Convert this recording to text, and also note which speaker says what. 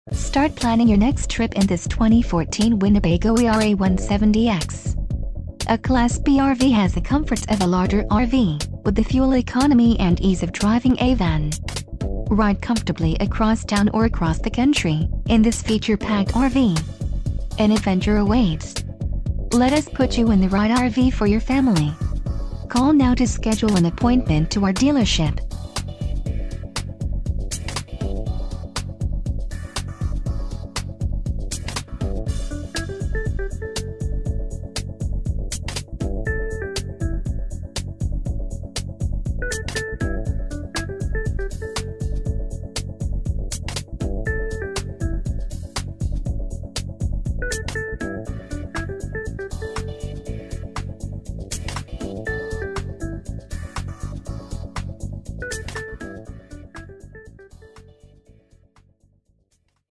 Speaker 1: Start planning your next trip in this 2014 Winnebago Era 170X. A Class B RV has the comforts of a larger RV, with the fuel economy and ease of driving a van. Ride comfortably across town or across the country in this feature-packed RV. An adventure awaits. Let us put you in the right RV for your family. Call now to schedule an appointment to our dealership.